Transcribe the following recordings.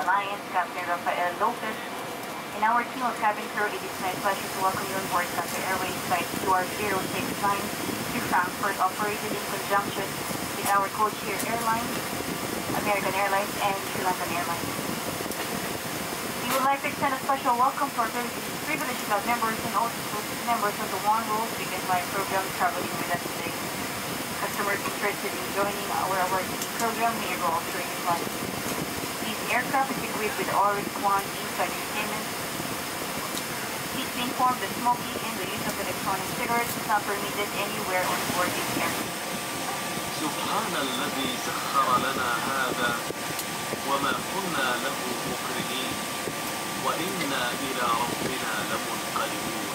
Alliance, Captain Rafael Lopez. In our team of cabin crew, it is my pleasure to welcome you on board Qatar Airways Flight QR069 to Frankfurt, operated in conjunction with our codeshare airlines, American Airlines and Sri Lankan Airlines. We would like to extend a special welcome to our privileged club members and also members of the One Rules Weekend Flight program traveling with us today. Customers interested in joining our award-winning program may enroll during the flight. This aircraft is equipped with all required inside entertainment. Please be informed that smoking and the use of electronic cigarettes is not permitted anywhere on board this aircraft. سبحان الذي سخر لنا هذا وما كنا له مقرنين وإنا إلى ربنا لمنقلبون.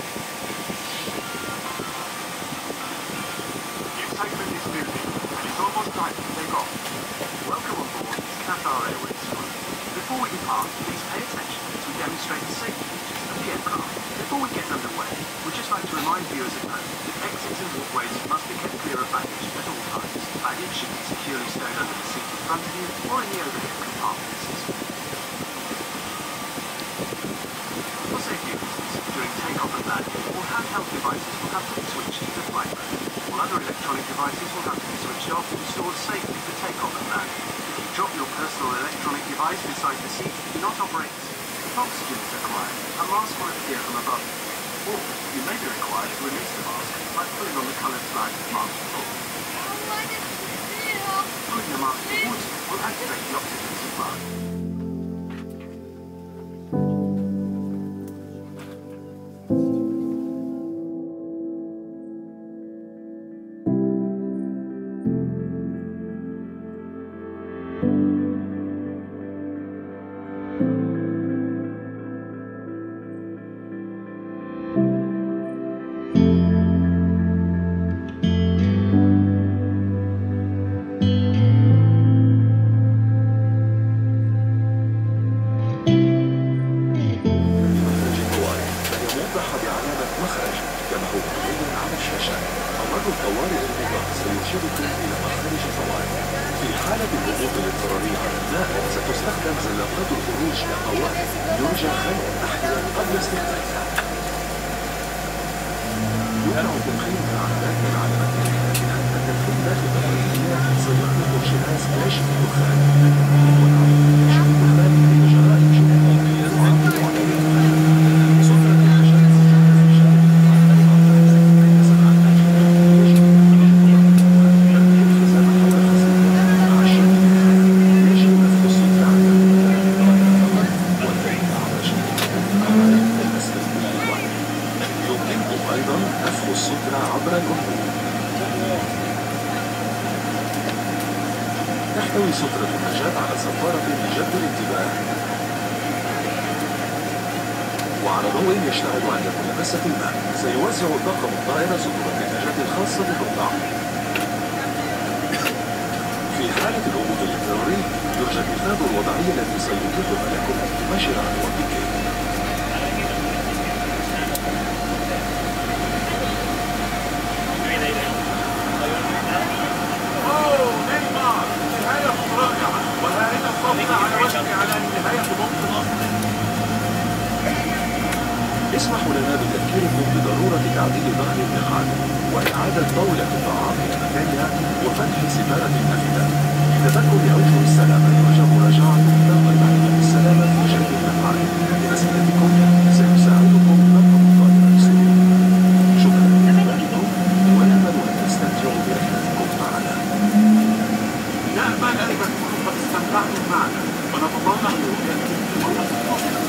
You've taken this building and it's almost time to take off. Welcome on board Qatar Airways flight. Before we depart, please pay attention as we demonstrate the safety features of the aircraft. Before we get underway, we'd just like to remind viewers at home that exits and walkways must be kept clear of baggage at all times. Baggage should be securely stowed under the seat in front of you or in the overhead compartments. For safety reasons, during takeoff and landing, all handheld devices will have to be switched to flight mode, while other electronic devices will have to be switched off and stored safely for takeoff and landing. If you drop your personal electronic device inside the seat, do not operate the seat. If oxygen is required, a mask will appear from above. Or, you may be required to release the mask by pulling on the coloured flag mask pull. Pulling the mask towards you will activate the oxygen supply. تحتوي سترة النجاة على صفارة لجذب الانتباه وعلى ضوء يشتعل عند ملامسة الماء. سيوزع طاقم الطائرة سترة النجاة الخاصة بالرضع. في حالة الهبوط الاضطراري يرجى الإفادة الوضعية التي سيتيحها لكم مباشرة عن وقتك. اسمحوا لنا بتذكيركم بضرورة تعديل ظهر المقعد وإعادة طاولة الطعام إلى مكانها وفتح سفارة النافذة. لتذكر أوجه السلامة يرجى مراجعة ميثاق المعرفة بالسلامة في جلد المقعد. بأسئلتكم سيساعدكم طاقم الطائرة بسهولة. شكرا لإنتباهكم ونأمل أن تستمتعوا برحلتكم معنا. نأمل أن تكونوا قد استمتعتم معنا ونتطلع لرؤيتكم في مرة أخرى.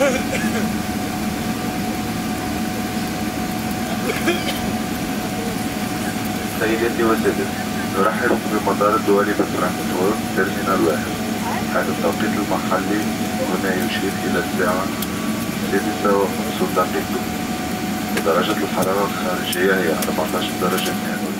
سيداتي وسادتي، نرحب بالمطار الدولي بفرانكفورت ترمينال 1، حيث التوقيت المحلي هنا يشير إلى الساعة 6:05 ودرجة الحرارة الخارجية هي 14 درجة مئوية.